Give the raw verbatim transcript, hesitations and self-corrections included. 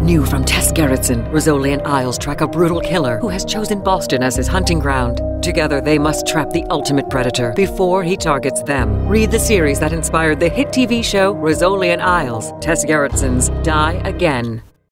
New from Tess Gerritsen, Rizzoli and Isles track a brutal killer who has chosen Boston as his hunting ground. Together, they must trap the ultimate predator before he targets them. Read the series that inspired the hit T V show Rizzoli and Isles, Tess Gerritsen's Die Again.